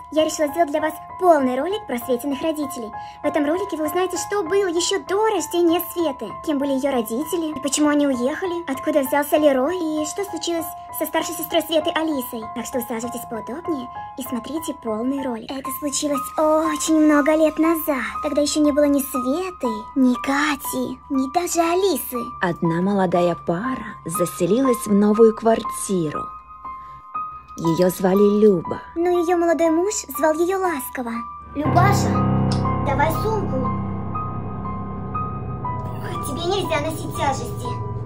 Я решила сделать для вас полный ролик про Светиных родителей. В этом ролике вы узнаете, что было еще до рождения Светы, кем были ее родители, и почему они уехали, откуда взялся Лерой, и что случилось со старшей сестрой Светы Алисой. Так что усаживайтесь поудобнее и смотрите полный ролик. Это случилось очень много лет назад. Тогда еще не было ни Светы, ни Кати, ни даже Алисы. Одна молодая пара заселилась в новую квартиру. Ее звали Люба. Но ее молодой муж звал ее ласково. Любаша, давай сумку. Тебе нельзя носить тяжести.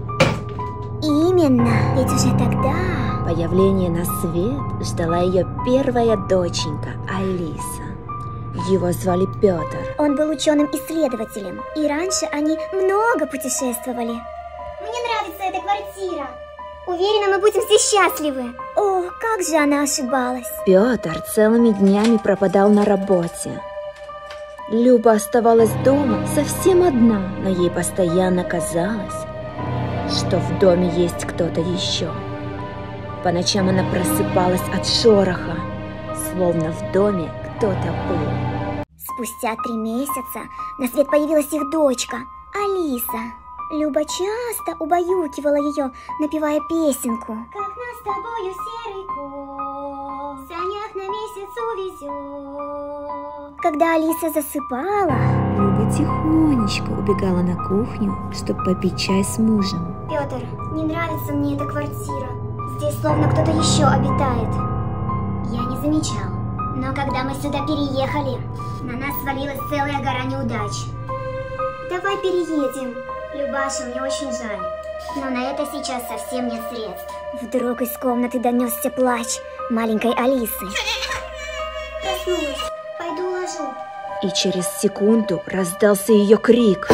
Именно, ведь уже тогда... Появление на свет ждала ее первая доченька Алиса. Его звали Петр. Он был ученым-исследователем, и раньше они много путешествовали. Мне нравится эта квартира. Уверена, мы будем здесь счастливы. О, как же она ошибалась. Петр целыми днями пропадал на работе. Люба оставалась дома совсем одна, но ей постоянно казалось, что в доме есть кто-то еще. По ночам она просыпалась от шороха, словно в доме кто-то был. Спустя 3 месяца на свет появилась их дочка, Алиса. Люба часто убаюкивала ее, напевая песенку. Как нас с тобою серый кот в санях на месяц увезет. Когда Алиса засыпала, Люба тихонечко убегала на кухню, чтобы попить чай с мужем. Петр, не нравится мне эта квартира. Здесь словно кто-то еще обитает. Я не замечал. Но когда мы сюда переехали, на нас свалилась целая гора неудач. Давай переедем. Любаша, мне очень жаль, но на это сейчас совсем нет средств. Вдруг из комнаты донесся плач маленькой Алисы. Проснулась, пойду ложу. И через секунду раздался ее крик.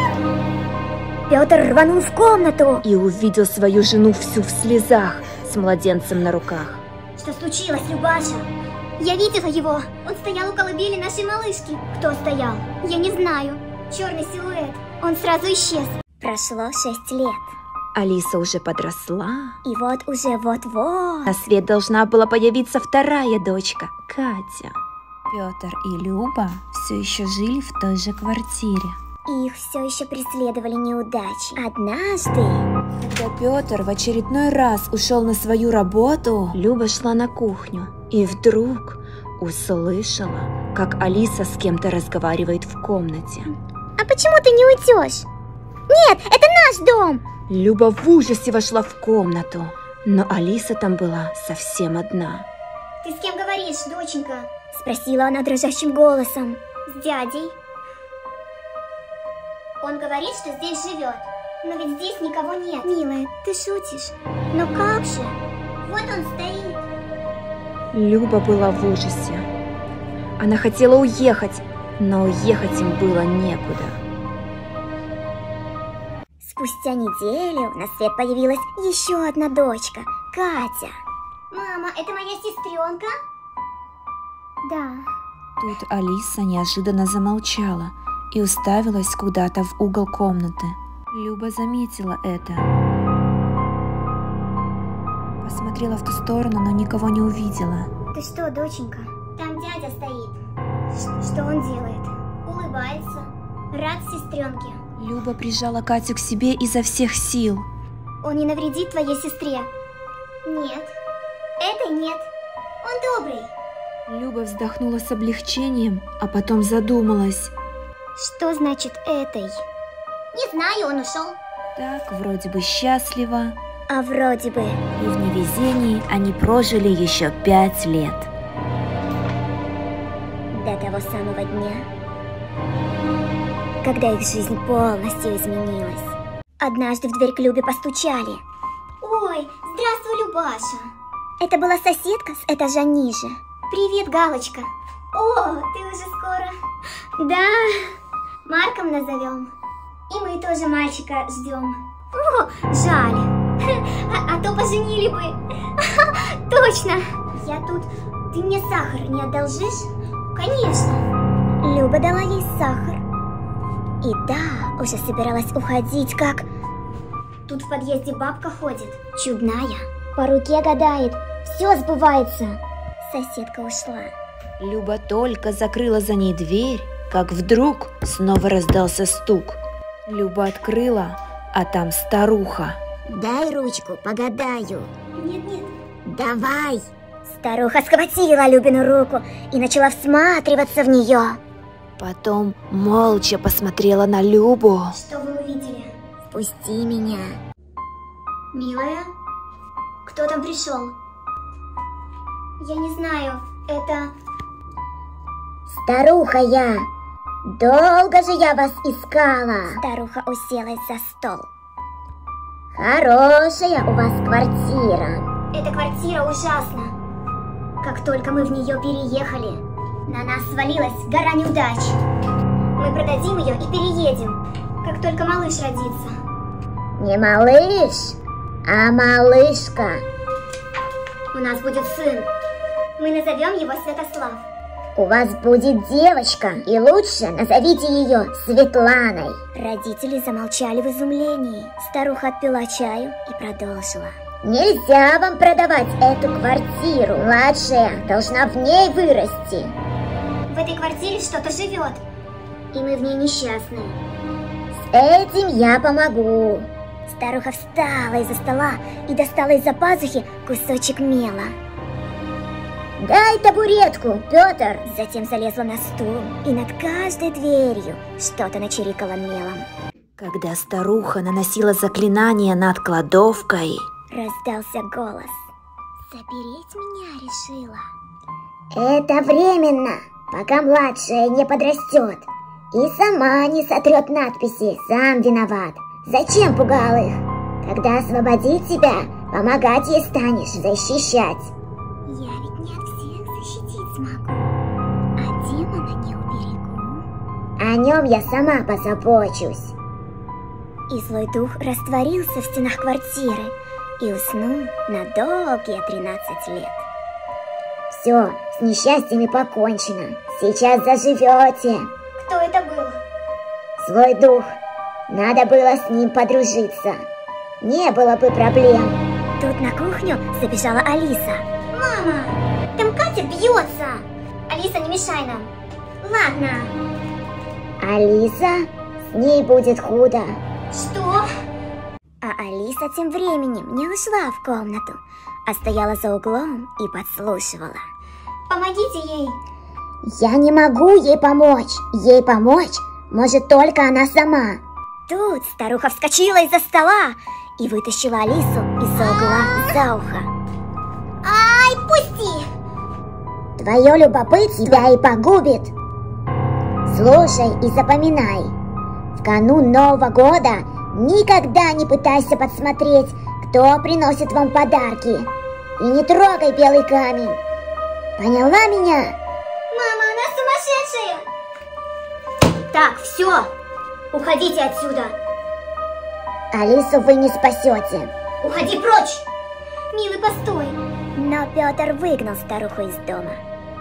Петр рванул в комнату И увидел свою жену всю в слезах, с младенцем на руках. Что случилось, Любаша? Я видела его. Он стоял у колыбели нашей малышки. Кто стоял? Я не знаю. Черный силуэт. Он сразу исчез. Прошло 6 лет. Алиса уже подросла. И вот уже вот-вот. На свет должна была появиться вторая дочка, Катя. Петр и Люба все еще жили в той же квартире. И их все еще преследовали неудачи. Однажды, Когда Петр в очередной раз ушел на свою работу, Люба шла на кухню и вдруг услышала, как Алиса с кем-то разговаривает в комнате. а почему ты не уйдешь? Нет, это наш дом! Люба в ужасе вошла в комнату, но Алиса там была совсем одна. Ты с кем говоришь, доченька? Спросила она дрожащим голосом. С дядей. Он говорит, что здесь живет, но ведь здесь никого нет. Милая, ты шутишь? Но как же? Вот он стоит. Люба была в ужасе. Она хотела уехать, но уехать им было некуда. Спустя неделю на свет появилась еще одна дочка, Катя. Мама, это моя сестренка? Да. Тут Алиса неожиданно замолчала и уставилась куда-то в угол комнаты. Люба заметила это. Посмотрела в ту сторону, но никого не увидела. Ты что, доченька? Там дядя стоит. Что он делает? Улыбается. Рад сестренке. Люба прижала Катю к себе изо всех сил. Он не навредит твоей сестре? Нет. Этой нет. Он добрый. Люба вздохнула с облегчением, а потом задумалась. Что значит этой? Не знаю, он ушел. Так, вроде бы счастливо. А вроде бы. И в невезении они прожили еще 5 лет. До того самого дня, когда их жизнь полностью изменилась. Однажды в дверь к Любе постучали. Ой, здравствуй, Любаша. Это была соседка с этажа ниже. Привет, Галочка. О, ты уже скоро. Да, Марком назовем. И мы тоже мальчика ждем. О, жаль. А то поженили бы. Точно. Я тут. Ты мне сахар не одолжишь? Конечно. Люба дала ей сахар. И да, уже собиралась уходить, как... Тут в подъезде бабка ходит, чудная. По руке гадает, все сбывается. Соседка ушла. Люба только закрыла за ней дверь, как вдруг снова раздался стук. Люба открыла, а там старуха. Дай ручку, погадаю. Нет. Давай. Старуха схватила Любину руку и начала всматриваться в нее. Потом молча посмотрела на Любу. Что вы увидели? Впусти меня. Милая, кто там пришел? Я не знаю, это... Старуха я. Долго же я вас искала. Старуха уселась за стол. Хорошая у вас квартира. Эта квартира ужасна. Как только мы в нее переехали, на нас свалилась гора неудач. Мы продадим ее и переедем, как только малыш родится. Не малыш, а малышка. У нас будет сын. Мы назовем его Святослав. У вас будет девочка, и лучше назовите ее Светланой. Родители замолчали в изумлении. Старуха отпила чаю и продолжила. Нельзя вам продавать эту квартиру. Младшая должна в ней вырасти. В этой квартире что-то живет, и мы в ней несчастны. С этим я помогу. Старуха встала из-за стола и достала из-за пазухи кусочек мела. Дай табуретку, Петр. Затем залезла на стул и над каждой дверью что-то начирикала мелом. Когда старуха наносила заклинание над кладовкой, раздался голос. Запереть меня решила. Это временно, пока младшая не подрастет и сама не сотрет надписи «Сам виноват». Зачем пугал их? Когда освободит тебя, помогать ей станешь, защищать. Я ведь не от всех защитить смогу, а демона не уберегу. О нем я сама позабочусь. И злой дух растворился в стенах квартиры и уснул на долгие 13 лет. Все, с несчастьями покончено. Сейчас заживете. Кто это был? Злой дух. Надо было с ним подружиться. Не было бы проблем. Тут на кухню забежала Алиса. Мама, там Катя бьется. Алиса, не мешай нам. Ладно. Алиса? С ней будет худо. Что? А Алиса тем временем не ушла в комнату, а стояла за углом и подслушивала. Помогите ей. Я не могу ей помочь. Ей помочь может только она сама. Тут старуха вскочила из-за стола и вытащила Алису из-за угла за ухо. Ай, пусти! Твое любопытство тебя и погубит. Слушай и запоминай. В канун Нового года никогда не пытайся подсмотреть, кто приносит вам подарки. И не трогай белый камень. Поняла меня? Мама, она сумасшедшая! Так, все. Уходите отсюда. Алису вы не спасете. Уходи прочь. Милый, постой. Но Петр выгнал старуху из дома.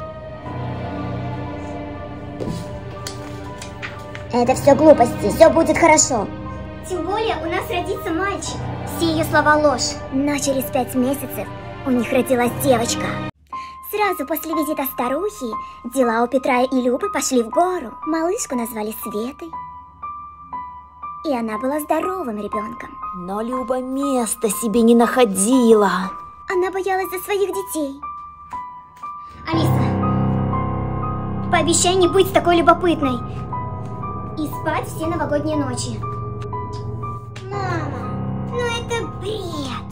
Это все глупости, все будет хорошо. Тем более у нас родится мальчик. Все ее слова ложь. Но через 5 месяцев у них родилась девочка. Сразу после визита старухи дела у Петра и Любы пошли в гору. Малышку назвали Светой. И она была здоровым ребенком. Но Люба места себе не находила. Она боялась за своих детей. Алиса, пообещай не быть такой любопытной и спать все новогодние ночи. Мама, ну это бред.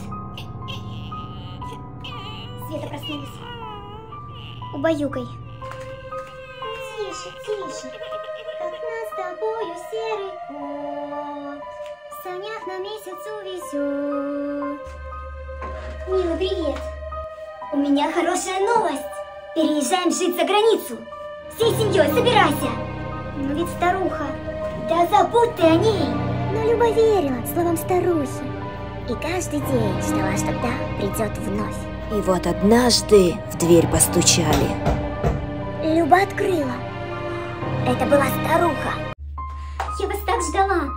Света проснулась. Убаюкай. Тише, тише. Как нас с тобою серый кот в санях на месяц увезет. Мила, привет. У меня хорошая новость. Переезжаем жить за границу. Всей семьей собирайся. Но ведь старуха. Да забудь ты о ней. Но Люба верила словам старухи. И каждый день ждала, что та придет вновь. И вот однажды в дверь постучали. Люба открыла. Это была старуха. Я вас так ждала.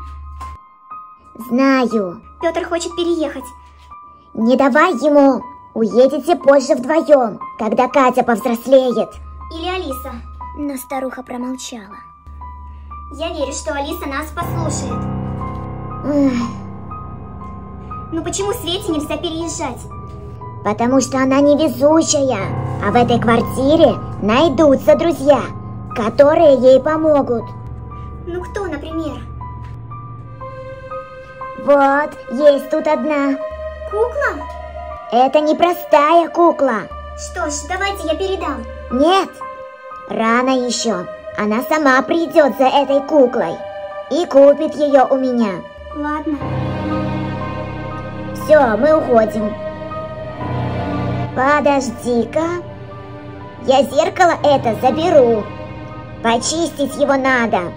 Знаю. Петр хочет переехать. Не давай ему. Уедете позже вдвоем, когда Катя повзрослеет. Или Алиса. Но старуха промолчала. Я верю, что Алиса нас послушает. Ну почему Свете нельзя переезжать? Потому что она невезучая, а в этой квартире найдутся друзья, которые ей помогут. Ну кто, например? Вот, есть тут одна. Кукла? Это не простая кукла. Что ж, давайте я передам. Нет, рано еще. Она сама придет за этой куклой и купит ее у меня. Ладно. Все, мы уходим. Подожди-ка. Я зеркало это заберу. Почистить его надо.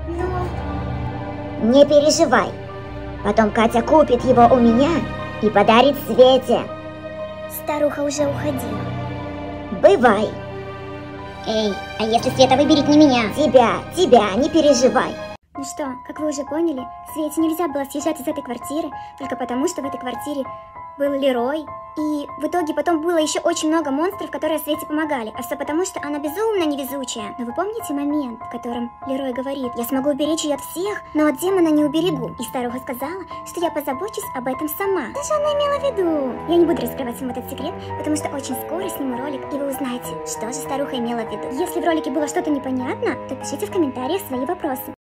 Но... Не переживай. Потом Катя купит его у меня и подарит Свете. Старуха уже уходила. Бывай. Эй, а если Света выберет не меня? Тебя, не переживай. Ну что, как вы уже поняли, Свете нельзя было съезжать из этой квартиры, только потому, что в этой квартире был Лерой. И в итоге потом было еще очень много монстров, которые Свете помогали. А все потому, что она безумно невезучая. Но вы помните момент, в котором Лерой говорит: я смогу уберечь ее от всех, но от демона не уберегу. И старуха сказала, что я позабочусь об этом сама. Что же она имела в виду? Я не буду раскрывать вам этот секрет, потому что очень скоро сниму ролик, и вы узнаете, что же старуха имела в виду. Если в ролике было что-то непонятно, то пишите в комментариях свои вопросы.